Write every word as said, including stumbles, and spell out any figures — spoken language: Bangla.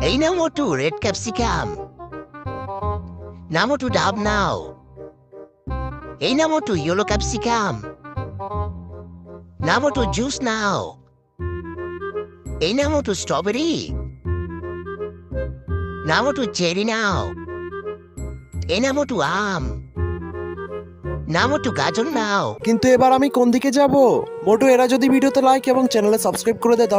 এই নাও মোটু রেড ক্যাপসিকাম। না মোটু ডাব নাও। এই না মোটু ইয়েলো ক্যাপসিকাম। না মোটু জুস নাও। এই না মোটু স্ট্রবেরি। না মোটু চেরি নাও। এই না মোটু আম। না মোটু গাজর নাও। কিন্তু এবার আমি কোন দিকে যাব? মোটু, এরা যদি ভিডিওতে লাইক এবং চ্যানেলে সাবস্ক্রাইব করে দেয়